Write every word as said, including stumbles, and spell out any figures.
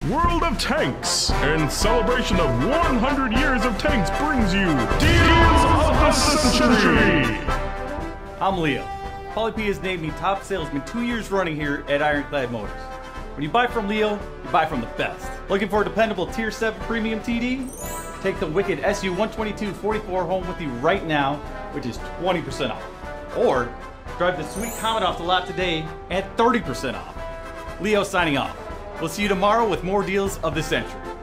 World of Tanks, in celebration of one hundred years of tanks, brings you Deals of the Century! I'm Leo. Poly has named me top salesman two years running here at Ironclad Motors. When you buy from Leo, you buy from the best. Looking for a dependable Tier seven Premium T D? Take the wicked S U one twenty-two forty-four home with you right now, which is twenty percent off. Or drive the sweet Comet off the lot today at thirty percent off. Leo signing off. We'll see you tomorrow with more deals of the century.